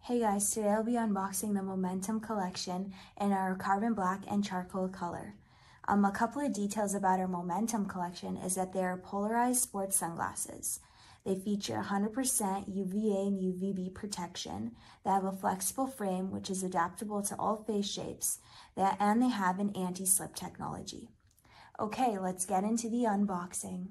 Hey guys, today I'll be unboxing the Momentum collection in our carbon black and charcoal color. A couple of details about our Momentum collection is that they are polarized sports sunglasses. They feature 100% UVA and UVB protection. They have a flexible frame which is adaptable to all face shapes, and they have an anti-slip technology. Okay, let's get into the unboxing.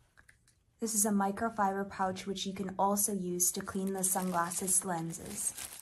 This is a microfiber pouch which you can also use to clean the sunglasses lenses.